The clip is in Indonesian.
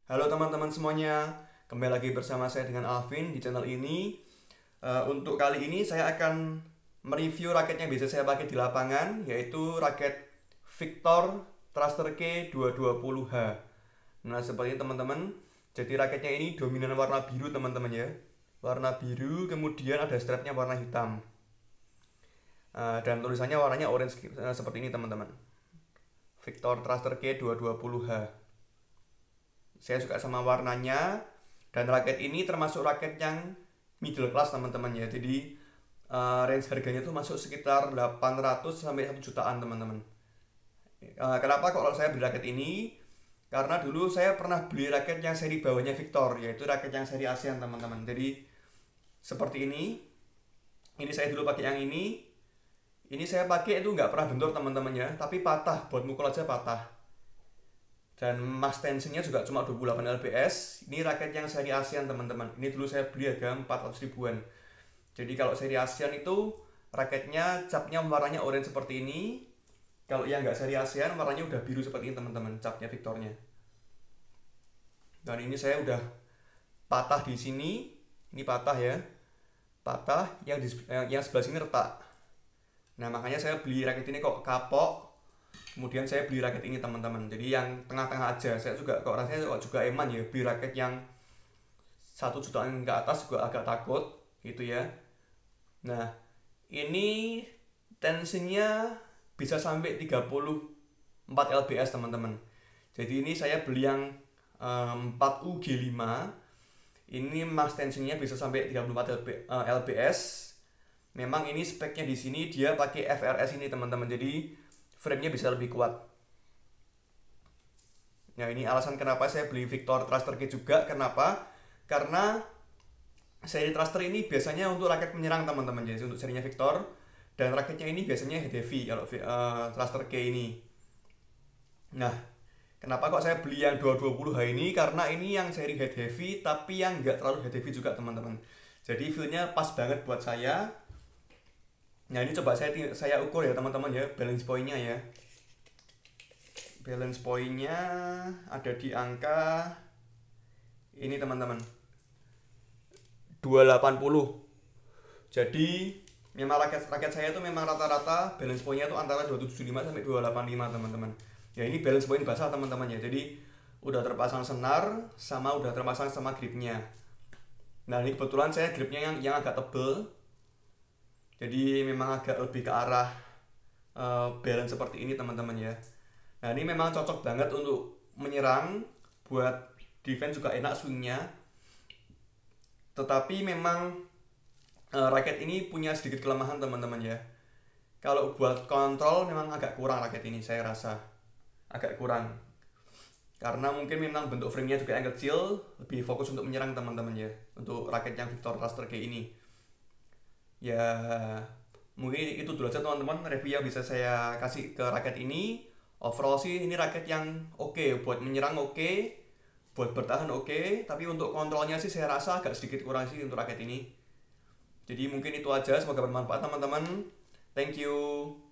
Halo teman-teman semuanya, kembali lagi bersama saya dengan Alvin di channel ini. Untuk kali ini saya akan mereview raket yang biasa saya pakai di lapangan, yaitu raket Victor Thruster K 220H. Nah seperti ini teman-teman, jadi raketnya ini dominan warna biru teman-teman ya. Warna biru, kemudian ada strapnya warna hitam. Dan tulisannya warnanya orange seperti ini teman-teman. Victor Thruster K 220H. Saya suka sama warnanya, dan raket ini termasuk raket yang middle class teman-teman ya. Jadi range harganya tuh masuk sekitar 800 sampai 1 jutaan teman-teman. Kenapa kok kalau saya beli raket ini? Karena dulu saya pernah beli raket yang seri bawahnya Victor, yaitu raket yang seri ASEAN teman-teman. Jadi seperti ini. Ini saya dulu pakai yang ini. Ini saya pakai itu nggak pernah bentur teman-teman ya, tapi patah, buat mukul aja patah. Dan max tensinya juga cuma 28 lbs. Ini raket yang seri ASEAN teman-teman. Ini dulu saya beli harga 400 ribuan. Jadi kalau seri ASEAN itu raketnya capnya warnanya orange seperti ini. Kalau yang nggak seri ASEAN warnanya udah biru seperti ini teman-teman, capnya Victornya. Dan ini saya udah patah di sini. Ini patah ya, patah. Yang sebelah sini retak. Nah makanya saya beli raket ini kok kapok. Kemudian saya beli raket ini teman-teman. Jadi yang tengah-tengah aja. Saya juga kok rasanya kok juga eman ya beli raket yang 1 jutaan ke atas juga agak takut gitu ya. Nah, ini tensinya bisa sampai 34 lbs teman-teman. Jadi ini saya beli yang 4UG5. Ini max tensinya bisa sampai 34 lbs. Memang ini speknya di sini dia pakai FRS ini teman-teman. Jadi frame-nya bisa lebih kuat. Nah ini alasan kenapa saya beli Victor Thruster K juga. Kenapa? Karena seri Thruster ini biasanya untuk raket menyerang teman-teman. Jadi untuk serinya Victor. Dan raketnya ini biasanya head heavy kalau Thruster K ini. Nah kenapa kok saya beli yang 220H ini? Karena ini yang seri head heavy tapi yang nggak terlalu head heavy juga teman-teman. Jadi feel-nya pas banget buat saya. Nah ini coba saya ukur ya teman-teman ya, balance point-nya ya. Balance point-nya ada di angka ini teman-teman, 280. Jadi memang raket saya itu memang rata-rata balance point-nya itu antara 275 sampai 285 teman-teman. Ya ini balance point basah teman-teman ya. Jadi udah terpasang senar sama udah terpasang sama gripnya. Nah ini kebetulan saya gripnya yang agak tebel. Jadi memang agak lebih ke arah balance seperti ini teman-teman ya. Nah ini memang cocok banget untuk menyerang, buat defense juga enak swingnya. Tetapi memang raket ini punya sedikit kelemahan teman-teman ya. Kalau buat kontrol memang agak kurang raket ini, saya rasa agak kurang. Karena mungkin memang bentuk frame-nya juga yang kecil, lebih fokus untuk menyerang teman-teman ya. Untuk raket yang Victor Thruster K ini. Ya mungkin itu dulu aja teman-teman review yang bisa saya kasih ke raket ini. Overall sih ini raket yang oke, buat menyerang oke, buat bertahan oke, tapi untuk kontrolnya sih saya rasa agak sedikit kurang sih untuk raket ini. Jadi mungkin itu aja, semoga bermanfaat teman-teman. Thank you.